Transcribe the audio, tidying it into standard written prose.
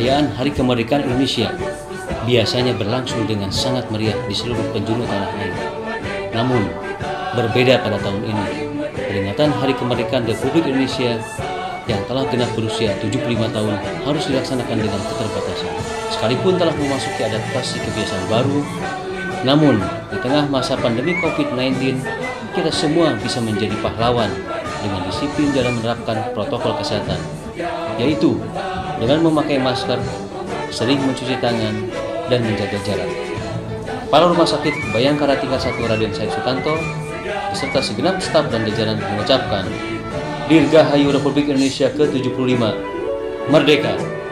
Perayaan Hari Kemerdekaan Indonesia biasanya berlangsung dengan sangat meriah di seluruh penjuru tanah air. Namun, berbeda pada tahun ini. Peringatan Hari Kemerdekaan Republik Indonesia yang telah genap berusia 75 tahun harus dilaksanakan dengan keterbatasan. Sekalipun telah memasuki adaptasi kebiasaan baru, namun di tengah masa pandemi COVID-19, kita semua bisa menjadi pahlawan dengan disiplin dalam menerapkan protokol kesehatan, yaitu dengan memakai masker, sering mencuci tangan, dan menjaga jarak. Kepala Rumah Sakit Bayangkara tingkat 1 Raden Said Sutanto beserta segenap staf dan jajaran mengucapkan Dirgahayu Republik Indonesia ke-75 Merdeka!